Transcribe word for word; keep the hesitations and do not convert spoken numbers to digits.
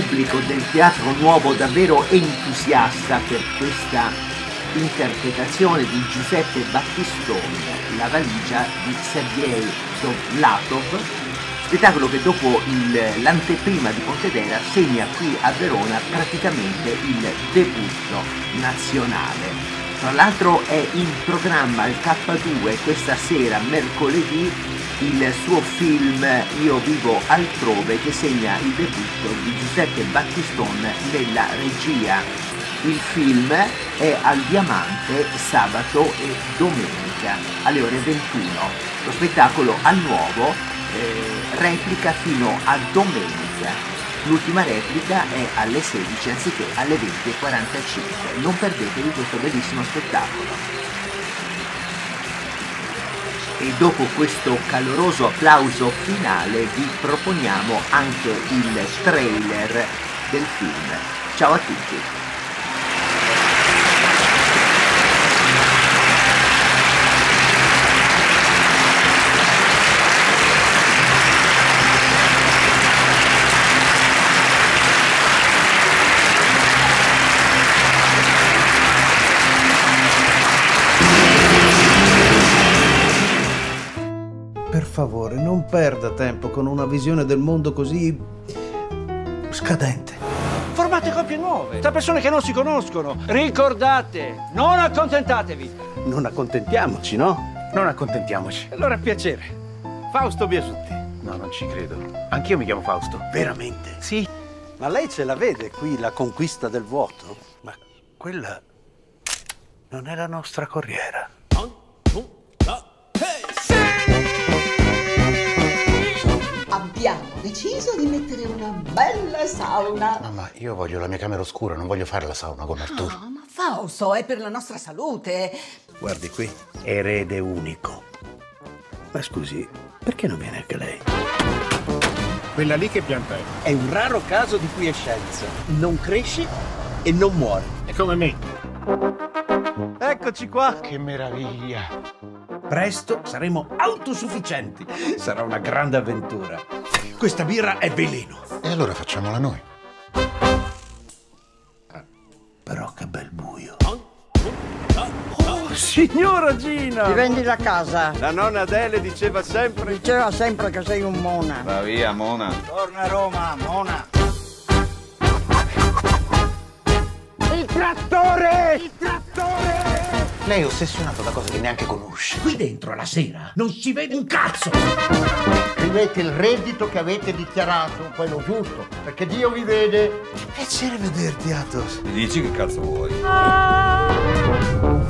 pubblico del Teatro Nuovo davvero entusiasta per questa interpretazione di Giuseppe Battistoni, La valigia di Sergei Dovlatov, spettacolo che dopo il, l'anteprima di Pontedera segna qui a Verona praticamente il debutto nazionale. Tra l'altro è in programma al K due questa sera, mercoledì, il suo film Io vivo altrove, che segna il debutto di Giuseppe Battiston nella regia. Il film è al Diamante sabato e domenica alle ore ventuno. Lo spettacolo al Nuovo eh, replica fino a domenica. L'ultima replica è alle sedici anziché alle venti e quarantacinque. Non perdetevi questo bellissimo spettacolo. E dopo questo caloroso applauso finale vi proponiamo anche il trailer del film. Ciao a tutti! Per favore, non perda tempo con una visione del mondo così scadente. Formate coppie nuove, tra persone che non si conoscono. Ricordate, non accontentatevi. Non accontentiamoci, no? Non accontentiamoci. Allora, piacere. Fausto Biasutti. No, non ci credo. Anch'io mi chiamo Fausto. Veramente? Sì. Ma lei ce la vede qui, la conquista del vuoto? Ma quella non è la nostra corriera. Abbiamo deciso di mettere una bella sauna. Mamma, io voglio la mia camera oscura, non voglio fare la sauna con Arturo. No, ma Fausto, è per la nostra salute. Guardi qui, erede unico. Ma scusi, perché non viene anche lei? Quella lì che pianta è? È un raro caso di quiescenza. Non cresce e non muore. È come me. Eccoci qua. Che meraviglia! Presto saremo autosufficienti. Sarà una grande avventura. Questa birra è veleno. E allora facciamola noi. Però che bel buio. Oh, signora Gina! Ti vendi la casa? La nonna Adele diceva sempre... Diceva sempre che sei un mona. Va via, Mona. Torna a Roma, mona. Il trattore! Il trattore! Lei è ossessionato da cose che neanche conosce. Qui dentro alla sera non si vede un cazzo. Scrivete il reddito che avete dichiarato, quello giusto, perché Dio vi vede. Che piacere vederti, Athos. Mi dici che cazzo vuoi?